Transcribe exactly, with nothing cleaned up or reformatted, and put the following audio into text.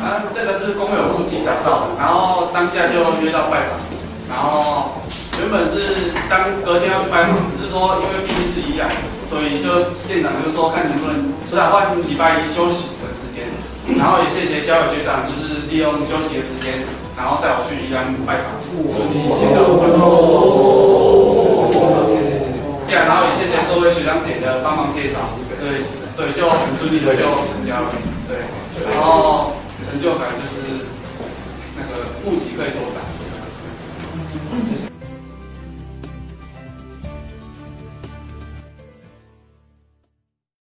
啊，这个是工友户籍找到的，然后当下就约到拜访，然后原本是当隔天要去拜访，只是说因为毕竟是一样，所以就店长就说看能不能只打换礼拜一休息的时间，然后也谢谢交友学长，就是利用休息的时间，然后带我去宜兰拜访，顺利见到最后，这样，然后也谢谢各位学长姐的帮忙介绍，对，所以就很顺利的就成交了，对，然后。